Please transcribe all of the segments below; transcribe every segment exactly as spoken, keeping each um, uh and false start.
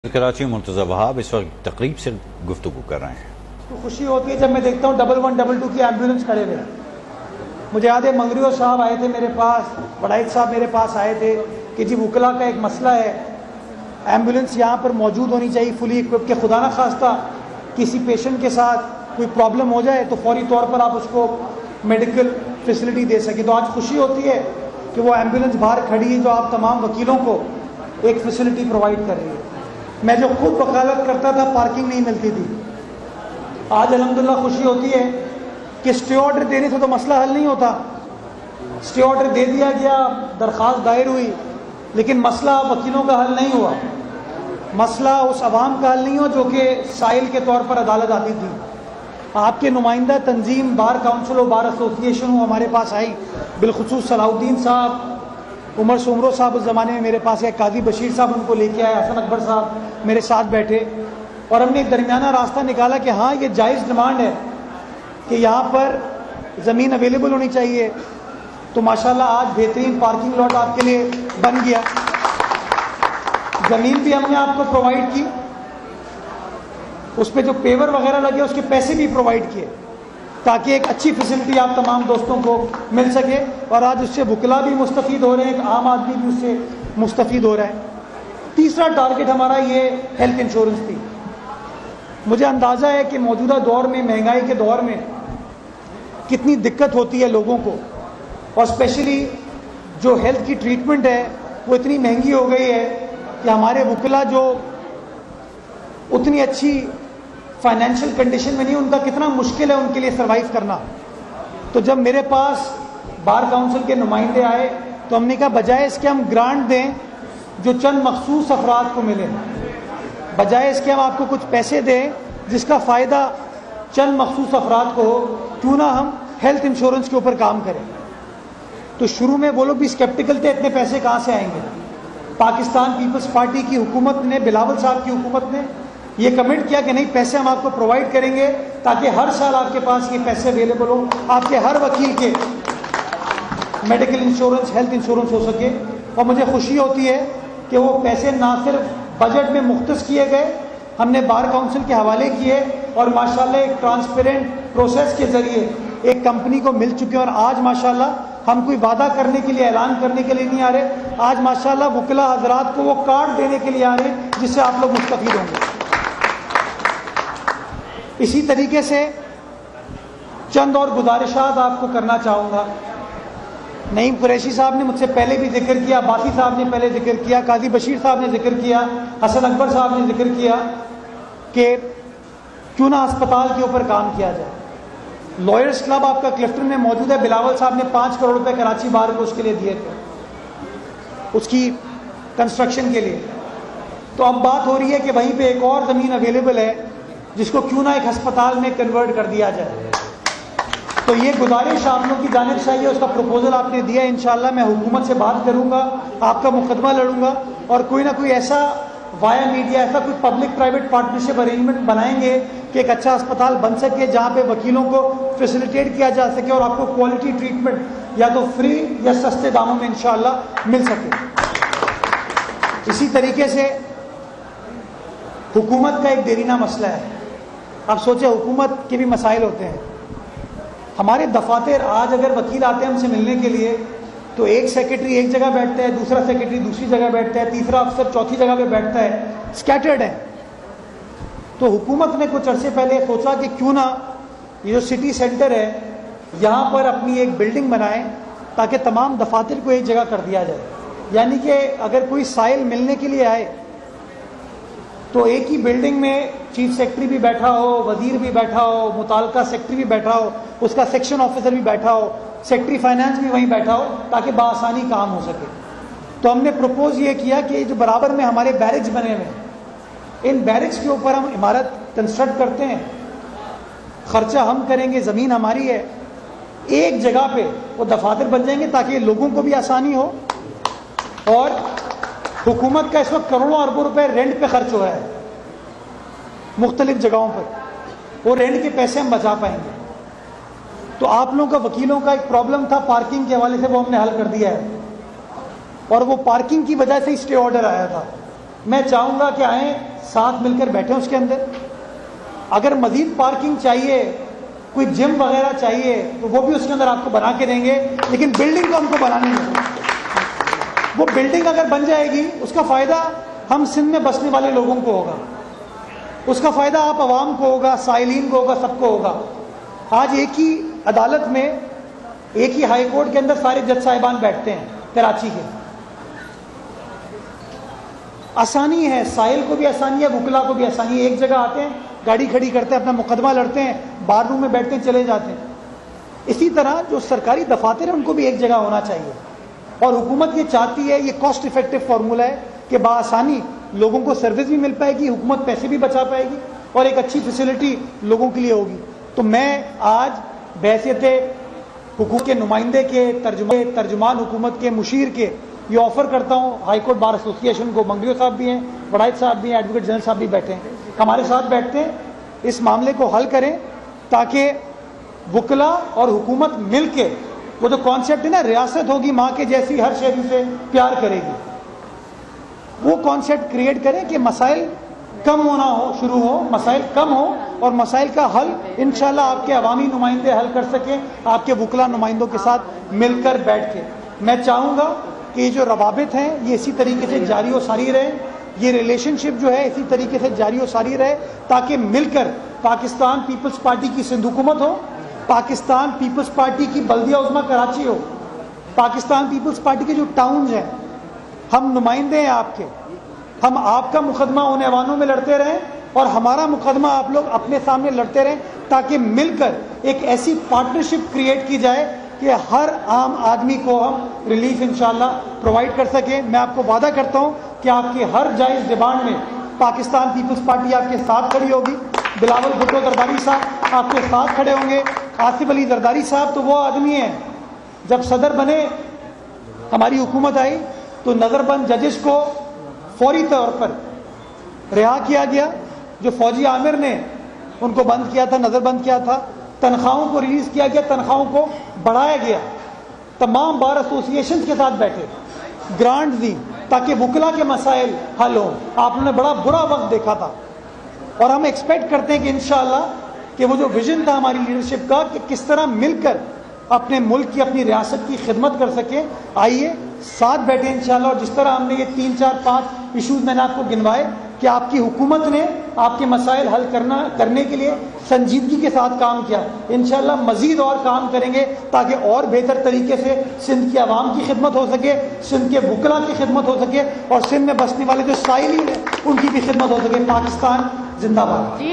کراچی مرتضی وہاب اس وقت تقریب سے گفتگو کر رہے ہیں۔ تو خوشی ہوتی ہے جب میں دیکھتا ہوں ڈبل ون ڈبل ٹو کی ایمبولینس کھڑے ہوئے۔ مجھے یاد ہے منگریو صاحب آئے تھے میرے پاس، وڑائچ صاحب میرے پاس آئے تھے کہ جی وکلا کا ایک مسئلہ ہے، ایمبولینس یہاں پر موجود ہونی چاہیے فلی اکوپڈ کہ خدا نہ خواستہ کسی پیشنٹ کے ساتھ کوئی پرابلم ہو جائے تو فوری طور پر آپ اس کو میڈیکل فیسلٹی دے سکیں۔ تو آج خوشی ہوتی ہے کہ وہ ایمبولینس باہر کھڑی ہے جو آپ تمام وکیلوں کو ایک فیسلٹی پرووائڈ کر رہی ہے۔ میں جو خود وکالت کرتا تھا پارکنگ نہیں ملتی تھی، آج الحمدللہ خوشی ہوتی ہے کہ اسٹے آرڈر دینے سے تو مسئلہ حل نہیں ہوتا۔ اسٹے آرڈر دے دیا گیا، درخواست دائر ہوئی، لیکن مسئلہ وکیلوں کا حل نہیں ہوا، مسئلہ اس عوام کا حل نہیں ہوا جو کہ سائل کے طور پر عدالت آتی تھی۔ آپ کے نمائندہ تنظیم بار کاؤنسل و بار ایسوسیشن وہ ہمارے پاس آئی، بالخصوص صلاح الدین صاحب، عمر سومرو صاحب اس زمانے میں میرے پاس ہے، قاضی بشیر صاحب ان کو لے کے آئے، حسن اکبر صاحب میرے ساتھ بیٹھے، اور ہم نے ایک درمیانہ راستہ نکالا کہ ہاں یہ جائز ڈیمانڈ ہے کہ یہاں پر زمین اویلیبل ہونی چاہیے۔ تو ماشاءاللہ آج بہترین پارکنگ لاٹ آپ کے لیے بن گیا، زمین بھی ہم نے آپ کو پرووائڈ کی، اس پہ جو پیور وغیرہ لگے اس کے پیسے بھی پرووائڈ کیے تاکہ ایک اچھی فیسلٹی آپ تمام دوستوں کو مل سکے، اور آج اس سے وکلا بھی مستفید ہو رہے ہیں، ایک عام آدمی بھی اس سے مستفید ہو رہا ہے۔ تیسرا ٹارگٹ ہمارا یہ ہیلتھ انشورنس تھی۔ مجھے اندازہ ہے کہ موجودہ دور میں، مہنگائی کے دور میں کتنی دقت ہوتی ہے لوگوں کو، اور اسپیشلی جو ہیلتھ کی ٹریٹمنٹ ہے وہ اتنی مہنگی ہو گئی ہے کہ ہمارے وکلا جو اتنی اچھی فائنینشیل کنڈیشن میں نہیں، ان کا کتنا مشکل ہے ان کے لیے سروائیو کرنا۔ تو جب میرے پاس بار کاؤنسل کے نمائندے آئے تو ہم نے کہا بجائے اس کے ہم گرانٹ دیں جو چند مخصوص افراد کو ملے، بجائے اس کے ہم آپ کو کچھ پیسے دیں جس کا فائدہ چند مخصوص افراد کو ہو، کیوں نہ ہم ہیلتھ انشورنس کے اوپر کام کریں۔ تو شروع میں وہ لوگ بھی اسکیپٹیکل تھے، اتنے پیسے کہاں سے آئیں گے۔ پاکستان پیپلز پارٹی کی حکومت نے، بلاول صاحب کی حکومت نے یہ کمٹ کیا کہ نہیں، پیسے ہم آپ کو پرووائڈ کریں گے تاکہ ہر سال آپ کے پاس یہ پیسے اویلیبل ہو، آپ کے ہر وکیل کے میڈیکل انشورنس، ہیلتھ انشورنس ہو سکے۔ اور مجھے خوشی ہوتی ہے کہ وہ پیسے نہ صرف بجٹ میں مختص کیے گئے، ہم نے بار کاؤنسل کے حوالے کیے، اور ماشاءاللہ ایک ٹرانسپیرنٹ پروسیس کے ذریعے ایک کمپنی کو مل چکے ہیں۔ اور آج ماشاءاللہ ہم کوئی وعدہ کرنے کے لیے، اعلان کرنے کے لیے نہیں آ رہے، آج ماشاءاللہ وکلا حضرات کو وہ کارڈ دینے کے لیے آ رہے ہیں جس سے آپ لوگ مستفید ہوں گے۔ اسی طریقے سے چند اور گزارشات آپ کو کرنا چاہوں گا۔ نعیم قریشی صاحب نے مجھ سے پہلے بھی ذکر کیا، باقی صاحب نے پہلے ذکر کیا، قاضی بشیر صاحب نے ذکر کیا، حسن اکبر صاحب نے ذکر کیا کہ کیوں نہ ہسپتال کے اوپر کام کیا جائے۔ لائرز کلب آپ کا کلفٹن میں موجود ہے، بلاول صاحب نے پانچ کروڑ روپے کراچی بار کو اس کے لیے دیے تھے، اس کی کنسٹرکشن کے لیے۔ تو اب بات ہو رہی ہے کہ وہیں پہ ایک اور زمین اویلیبل ہے جس کو کیوں نہ ایک ہسپتال میں کنورٹ کر دیا جائے۔ تو یہ گزارش آپ لوگوں کی جانب سے آئی ہے، اس کا پروپوزل آپ نے دیا ہے، انشاءاللہ میں حکومت سے بات کروں گا، آپ کا مقدمہ لڑوں گا، اور کوئی نہ کوئی ایسا وایا میڈیا ایسا کوئی پبلک پرائیویٹ پارٹنرشپ ارینجمنٹ بنائیں گے کہ ایک اچھا ہسپتال بن سکے جہاں پہ وکیلوں کو فیسیلیٹیٹ کیا جا سکے اور آپ کو کوالٹی ٹریٹمنٹ یا تو فری یا سستے داموں میں انشاءاللہ مل سکے۔ اسی طریقے سے حکومت کا ایک دیرینہ مسئلہ ہے۔ آپ سوچیں حکومت کے بھی مسائل ہوتے ہیں۔ ہمارے دفاتر آج اگر وکیل آتے ہیں ہم سے ملنے کے لیے تو ایک سیکرٹری ایک جگہ بیٹھتا ہے، دوسرا سیکرٹری دوسری جگہ بیٹھتا ہے، تیسرا افسر چوتھی جگہ پہ بیٹھتا ہے، اسکیٹرڈ ہے۔ تو حکومت نے کچھ عرصے پہلے سوچا کہ کیوں نہ یہ جو سٹی سینٹر ہے یہاں پر اپنی ایک بلڈنگ بنائیں تاکہ تمام دفاتر کو ایک جگہ کر دیا جائے، یعنی کہ اگر کوئی سائل ملنے کے لیے آئے تو ایک ہی بلڈنگ میں چیف سیکرٹری بھی بیٹھا ہو، وزیر بھی بیٹھا ہو، متعلقہ سیکرٹری بھی بیٹھا ہو، اس کا سیکشن آفیسر بھی بیٹھا ہو، سیکرٹری فائنانس بھی وہیں بیٹھا ہو تاکہ بآسانی کام ہو سکے۔ تو ہم نے پروپوز یہ کیا کہ جو برابر میں ہمارے بیرکس بنے ہوئے ہیں، ان بیرکس کے اوپر ہم عمارت کنسٹرکٹ کرتے ہیں، خرچہ ہم کریں گے، زمین ہماری ہے، ایک جگہ پہ وہ دفاتر بن جائیں گے تاکہ لوگوں کو بھی آسانی ہو، اور حکومت کا اس وقت کروڑوں اربوں روپے رینٹ پہ خرچ ہو رہا ہے مختلف جگہوں پر، وہ رینٹ کے پیسے ہم بچا پائیں گے۔ تو آپ لوگوں کا وکیلوں کا ایک پرابلم تھا پارکنگ کے حوالے سے، وہ ہم نے حل کر دیا ہے، اور وہ پارکنگ کی وجہ سے اسٹے آرڈر آیا تھا۔ میں چاہوں گا کہ آئیں ساتھ مل کر بیٹھیں اس کے اندر. اگر مزید پارکنگ چاہیے, کوئی جم وغیرہ چاہیے, تو وہ بھی اس کے اندر آپ کو بنا کے دیں گے, لیکن بلڈنگ کو ہم کو بنانے نہیں دیں. وہ بلڈنگ اگر بن جائے گی اس کا فائدہ ہم سندھ میں بسنے والے لوگوں کو ہوگا, اس کا فائدہ آپ عوام کو ہوگا, سائلین کو ہوگا, سب کو ہوگا. آج ایک ہی عدالت میں, ایک ہی ہائی کورٹ کے اندر سارے جج صاحبان بیٹھتے ہیں کراچی کے. آسانی ہے, سائل کو بھی آسانی ہے, وکلا کو بھی آسانی ہے. ایک جگہ آتے ہیں, گاڑی کھڑی کرتے ہیں, اپنا مقدمہ لڑتے ہیں, بار روم میں بیٹھتے ہیں, چلے جاتے ہیں. اسی طرح جو سرکاری دفاتر ہیں ان کو بھی ایک جگہ ہونا چاہیے, اور حکومت یہ چاہتی ہے, یہ کاسٹ افیکٹو فارمولہ ہے کہ بآسانی لوگوں کو سروس بھی مل پائے گی, حکومت پیسے بھی بچا پائے گی, اور ایک اچھی فیسلٹی لوگوں کے لیے ہوگی. تو میں آج بحیثیت حقوق کے نمائندے کے, ترجمان حکومت کے, مشیر کے یہ آفر کرتا ہوں ہائی کورٹ بار ایسوسی ایشن کو. منگلیو صاحب بھی ہیں, وڑائچ صاحب بھی ہیں, ایڈوکیٹ جنرل صاحب بھی بیٹھے ہیں, ہمارے ساتھ بیٹھتے ہیں, اس معاملے کو حل کریں تاکہ وکلا اور حکومت مل کے وہ جو کانسیپٹ ہے نا, ریاست ہوگی ماں کے جیسی, ہر شہری سے پیار کرے گی, وہ کانسیپٹ کریٹ کریں کہ مسائل کم ہونا ہو, شروع ہو, مسائل کم ہو, اور مسائل کا حل انشاءاللہ آپ کے عوامی نمائندے حل کر سکیں, آپ کے وکلا نمائندوں کے ساتھ مل کر بیٹھ کے. میں چاہوں گا کہ یہ جو روابط ہیں یہ اسی طریقے سے جاری و ساری رہے, یہ ریلیشن شپ جو ہے اسی طریقے سے جاری و ساری رہے, تاکہ مل کر پاکستان پیپلز پارٹی کی سندھ حکومت ہو, پاکستان پیپلز پارٹی کی بلدیہ عظمیٰ کراچی ہو, پاکستان پیپلز پارٹی کے جو ٹاؤنز ہیں, ہم نمائندے ہیں آپ کے, ہم آپ کا مقدمہ ان ایوانوں میں لڑتے رہیں اور ہمارا مقدمہ آپ لوگ اپنے سامنے لڑتے رہیں, تاکہ مل کر ایک ایسی پارٹنرشپ کریٹ کی جائے کہ ہر عام آدمی کو ہم ریلیف انشاءاللہ پرووائڈ کر سکیں. میں آپ کو وعدہ کرتا ہوں کہ آپ کی ہر جائز ڈیمانڈ میں پاکستان پیپلز پارٹی آپ کے ساتھ کھڑی ہوگی. بلاول بھٹو زرداری صاحب آپ کے ساتھ کھڑے ہوں گے. آصف علی زرداری صاحب تو وہ آدمی ہیں, جب صدر بنے, ہماری حکومت آئی تو نظر بند ججز کو فوری طور پر رہا کیا گیا. جو فوجی عامر نے ان کو بند کیا تھا, نظر بند کیا تھا, تنخواہوں کو ریلیز کیا گیا, تنخواہوں کو بڑھایا گیا, تمام بار ایسوسی ایشن کے ساتھ بیٹھے, گرانٹ دی تاکہ وکلا کے مسائل حل ہوں. آپ نے بڑا برا وقت دیکھا تھا, اور ہم ایکسپیکٹ کرتے ہیں کہ انشاءاللہ کہ وہ جو ویژن تھا ہماری لیڈرشپ کا کہ کس طرح مل کر اپنے ملک کی, اپنی ریاست کی خدمت کر سکیں, آئیے ساتھ بیٹھے انشاءاللہ. اور جس طرح ہم نے یہ تین چار پانچ ایشوز میں نے آپ کو گنوائے کہ آپ کی حکومت نے آپ کے مسائل حل کرنا کرنے کے لیے سنجیدگی کے ساتھ کام کیا, انشاءاللہ مزید اور کام کریں گے تاکہ اور بہتر طریقے سے سندھ کی عوام کی خدمت ہو سکے, سندھ کے وکلا کی خدمت ہو سکے, اور سندھ میں بسنے والے جو سائلین ہیں ان کی بھی خدمت ہو سکے. پاکستان زندہ باد.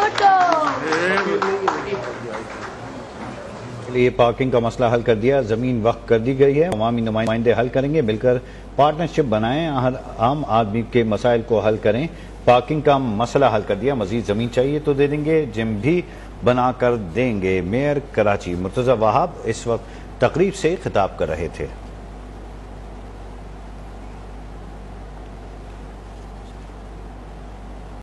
یہ پارکنگ کا مسئلہ حل کر دیا, زمین وقف کر دی گئی ہے, عوامی نمائندے حل کریں گے, مل کر پارٹنرشپ بنائیں, ہر عام آدمی کے مسائل کو حل کریں. پارکنگ کا مسئلہ حل کر دیا, مزید زمین چاہیے تو دے دیں گے, جم بھی بنا کر دیں گے. میئر کراچی مرتضی وہاب اس وقت تقریب سے خطاب کر رہے تھے.